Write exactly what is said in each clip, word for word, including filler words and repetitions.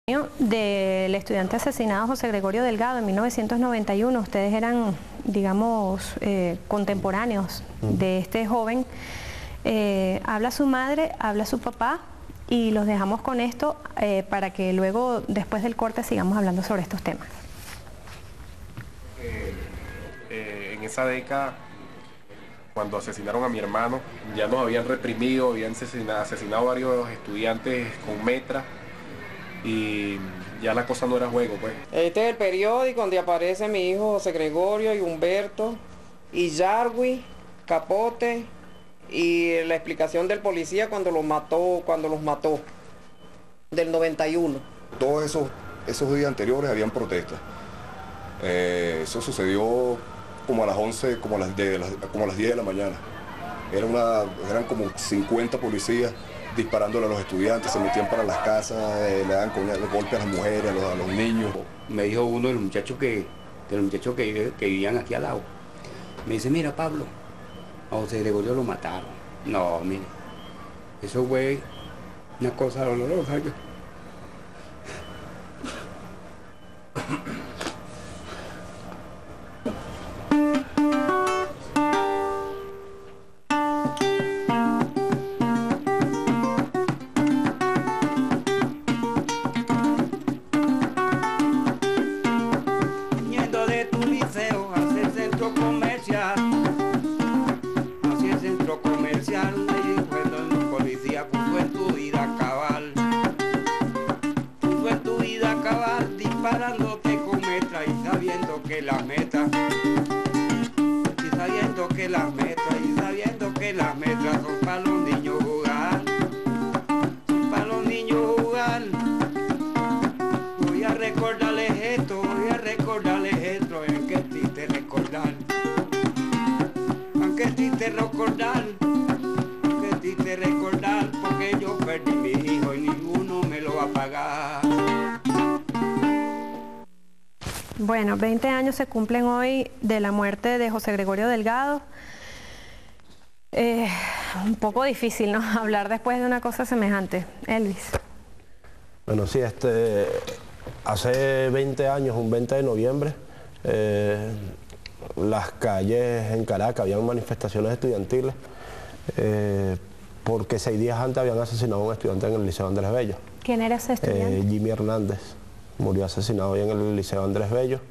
Del estudiante asesinado José Gregorio Delgado en mil novecientos noventa y uno, ustedes eran, digamos, eh, contemporáneos de este joven. Eh, habla su madre, habla su papá y los dejamos con esto eh, para que luego, después del corte, sigamos hablando sobre estos temas. Eh, eh, en esa década, cuando asesinaron a mi hermano, ya nos habían reprimido, habían asesinado, asesinado a varios estudiantes con metra. Y ya la cosa no era juego, pues. Este es el periódico donde aparece mi hijo José Gregorio y Humberto y Yarwi, Capote y la explicación del policía cuando los mató, cuando los mató, del noventa y uno. Todos esos, esos días anteriores habían protestas. Eh, eso sucedió como a las once, como a las, de, como a las diez de la mañana. Era una, eran como cincuenta policías disparándole a los estudiantes, se metían para las casas, eh, le daban golpes a las mujeres, a los, a los niños. Me dijo uno de los muchachos que, de los muchachos que, que vivían aquí al lado. Me dice, mira Pablo, a José Gregorio lo mataron. No, mire, eso fue una cosa dolorosa. Bueno, veinte años se cumplen hoy de la muerte de José Gregorio Delgado. Eh, un poco difícil, ¿no?, hablar después de una cosa semejante. Elvis. Bueno, sí, este, hace veinte años, un veinte de noviembre, eh, las calles en Caracas habían manifestaciones estudiantiles eh, porque seis días antes habían asesinado a un estudiante en el Liceo Andrés Bello. ¿Quién era ese estudiante? Eh, Jimmy Hernández. Murió asesinado ahí en el Liceo Andrés Bello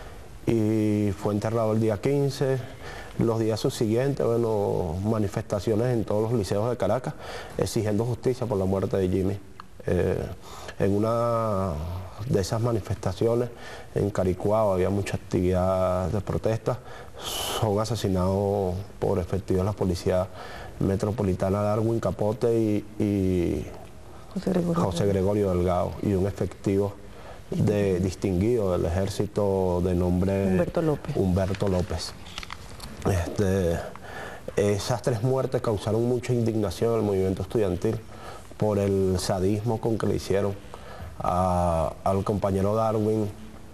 y fue enterrado el día quince. Los días subsiguientes, bueno, manifestaciones en todos los liceos de Caracas exigiendo justicia por la muerte de Jimmy. Eh, en una de esas manifestaciones en Caricuao había mucha actividad de protesta. Son asesinados por efectivos de la Policía Metropolitana Darwin Capote y, y José, Gregorio. José Gregorio Delgado y un efectivo de distinguido del ejército de nombre Humberto López. Humberto López. Este, esas tres muertes causaron mucha indignación en el movimiento estudiantil por el sadismo con que le hicieron a, al compañero Darwin.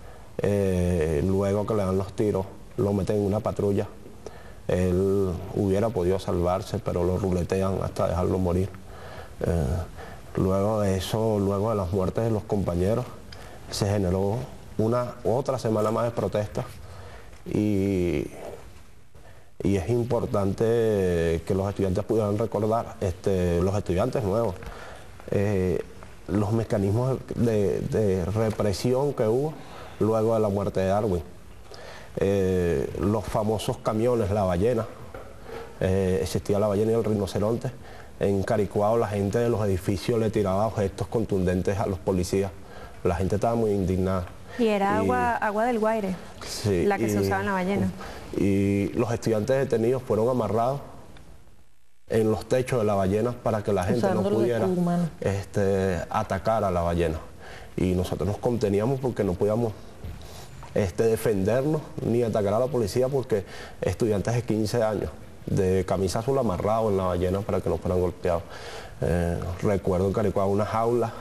Eh, luego que le dan los tiros, lo meten en una patrulla. Él hubiera podido salvarse, pero lo ruletean hasta dejarlo morir. Eh, luego de eso, luego de las muertes de los compañeros, se generó una otra semana más de protestas y, y es importante que los estudiantes pudieran recordar, este, los estudiantes nuevos, eh, los mecanismos de, de represión que hubo luego de la muerte de Darwin. Eh, los famosos camiones, la ballena, eh, existía la ballena y el rinoceronte. En Caricuao la gente de los edificios le tiraba objetos contundentes a los policías. La gente estaba muy indignada. Y era y, agua, agua del Guaire, sí, la que y, se usaba en la ballena. Y los estudiantes detenidos fueron amarrados en los techos de la ballena para que la gente Usándolo no pudiera este, atacar a la ballena. Y nosotros nos conteníamos porque no podíamos este, defendernos ni atacar a la policía porque estudiantes de quince años, de camisa azul amarrados en la ballena para que no fueran golpeados. Eh, recuerdo en Caricuao una jaula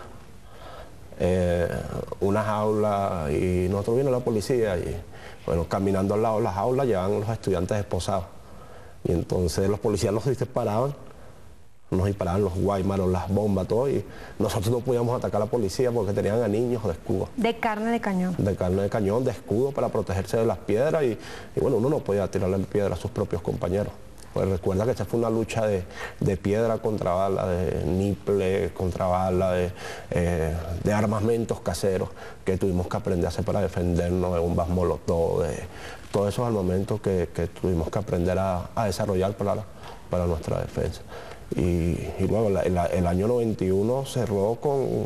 Eh, una jaula y nosotros viene la policía y bueno, caminando al lado de la jaula llevan los estudiantes esposados y entonces los policías nos disparaban nos disparaban los guaymaros, las bombas, todo, y nosotros no podíamos atacar a la policía porque tenían a niños de escudo. De carne de cañón. De carne de cañón, de escudo para protegerse de las piedras, y, y bueno, uno no podía tirarle piedra a sus propios compañeros. Pues recuerda que esta fue una lucha de, de piedra contra bala, de niple contra bala, de, eh, de armamentos caseros que tuvimos que aprender a hacer para defendernos, de bombas molotov, de todos esos armamentos que, que tuvimos que aprender a, a desarrollar para, para nuestra defensa. Y, y luego la, la, el año noventa y uno cerró con,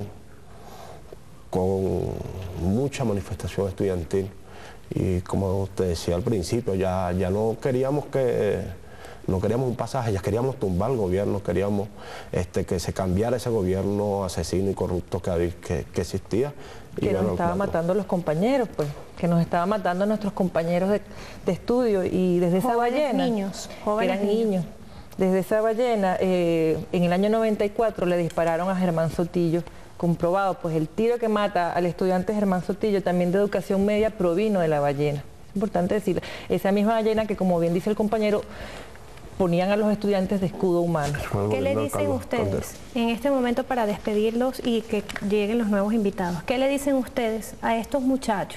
con mucha manifestación estudiantil, y como te decía al principio, ya, ya no queríamos que... No queríamos un pasaje, ya queríamos tumbar el gobierno, queríamos este, que se cambiara ese gobierno asesino y corrupto que, que, que existía. Que y nos bueno, estaba matando a los compañeros, pues, que nos estaba matando a nuestros compañeros de, de estudio, y desde esa ballena, niños, jóvenes eran niños. niños, desde esa ballena, eh, en el año noventa y cuatro le dispararon a Germán Sotillo, comprobado, pues el tiro que mata al estudiante Germán Sotillo, también de educación media, provino de la ballena. Es importante decir, esa misma ballena que, como bien dice el compañero, ponían a los estudiantes de escudo humano. ¿Qué le dicen ustedes en este momento para despedirlos y que lleguen los nuevos invitados? ¿Qué le dicen ustedes a estos muchachos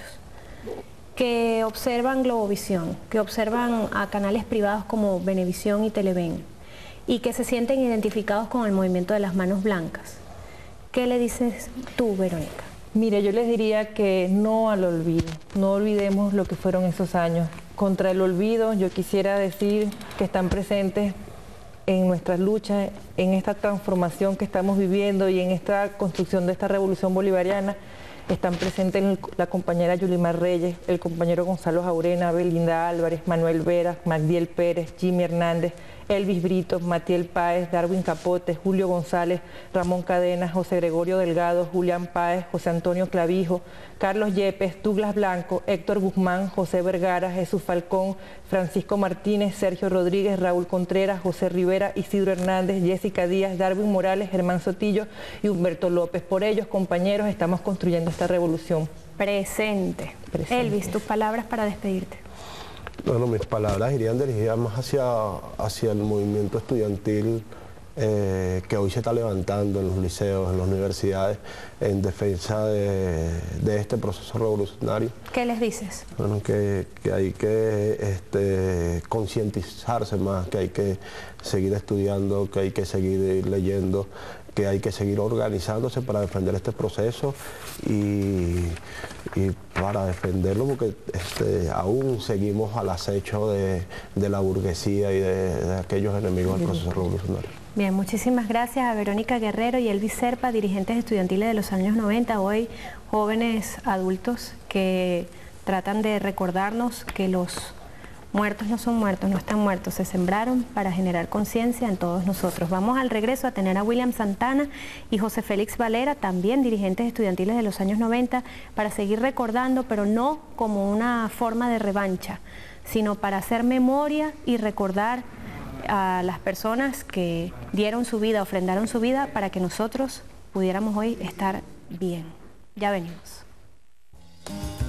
que observan Globovisión, que observan a canales privados como Venevisión y Televen, y que se sienten identificados con el movimiento de las manos blancas? ¿Qué le dices tú, Verónica? Mire, yo les diría que no al olvido, no olvidemos lo que fueron esos años. Contra el olvido, yo quisiera decir que están presentes en nuestras luchas, en esta transformación que estamos viviendo y en esta construcción de esta revolución bolivariana. Están presentes la compañera Yulimar Reyes, el compañero Gonzalo Jaurena, Belinda Álvarez, Manuel Vera, Magdiel Pérez, Jimmy Hernández, Elvis Brito, Matiel Páez, Darwin Capote, Julio González, Ramón Cadenas, José Gregorio Delgado, Julián Páez, José Antonio Clavijo, Carlos Yepes, Douglas Blanco, Héctor Guzmán, José Vergara, Jesús Falcón, Francisco Martínez, Sergio Rodríguez, Raúl Contreras, José Rivera, Isidro Hernández, Jessica Díaz, Darwin Morales, Germán Sotillo y Humberto López. Por ellos, compañeros, estamos construyendo esta revolución. Presente. Presente. Elvis, tus palabras para despedirte. Bueno, mis palabras irían dirigidas más hacia, hacia el movimiento estudiantil eh, que hoy se está levantando en los liceos, en las universidades, en defensa de, de este proceso revolucionario. ¿Qué les dices? Bueno, que, que hay que este, concientizarse más, que hay que seguir estudiando, que hay que seguir leyendo, que hay que seguir organizándose para defender este proceso y, y para defenderlo porque este, aún seguimos al acecho de, de la burguesía y de, de aquellos enemigos del proceso revolucionario. Bien, muchísimas gracias a Verónica Guerrero y Elvis Serpa, dirigentes estudiantiles de los años noventa, hoy jóvenes adultos que tratan de recordarnos que los muertos no son muertos, no están muertos, se sembraron para generar conciencia en todos nosotros. Vamos al regreso a tener a William Santana y José Félix Valera, también dirigentes estudiantiles de los años noventa, para seguir recordando, pero no como una forma de revancha, sino para hacer memoria y recordar a las personas que dieron su vida, ofrendaron su vida para que nosotros pudiéramos hoy estar bien. Ya venimos.